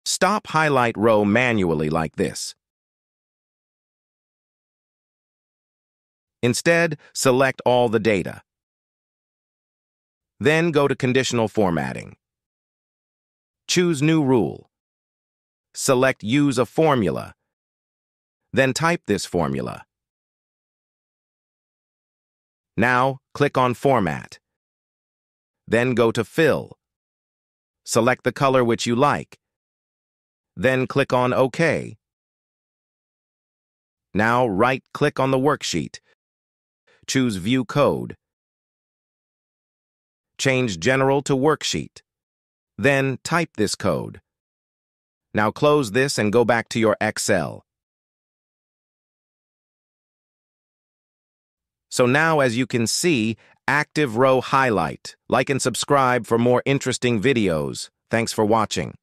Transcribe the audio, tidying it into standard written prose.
Stop highlight row manually like this. Instead, select all the data. Then go to Conditional Formatting. Choose New Rule. Select Use a Formula. Then type this formula. Now, click on Format. Then go to Fill. Select the color which you like. Then click on OK. Now, right-click on the worksheet. Choose View Code. Change General to Worksheet. Then type this code. Now close this and go back to your Excel. So now, as you can see, Active Row Highlight. Like and subscribe for more interesting videos. Thanks for watching.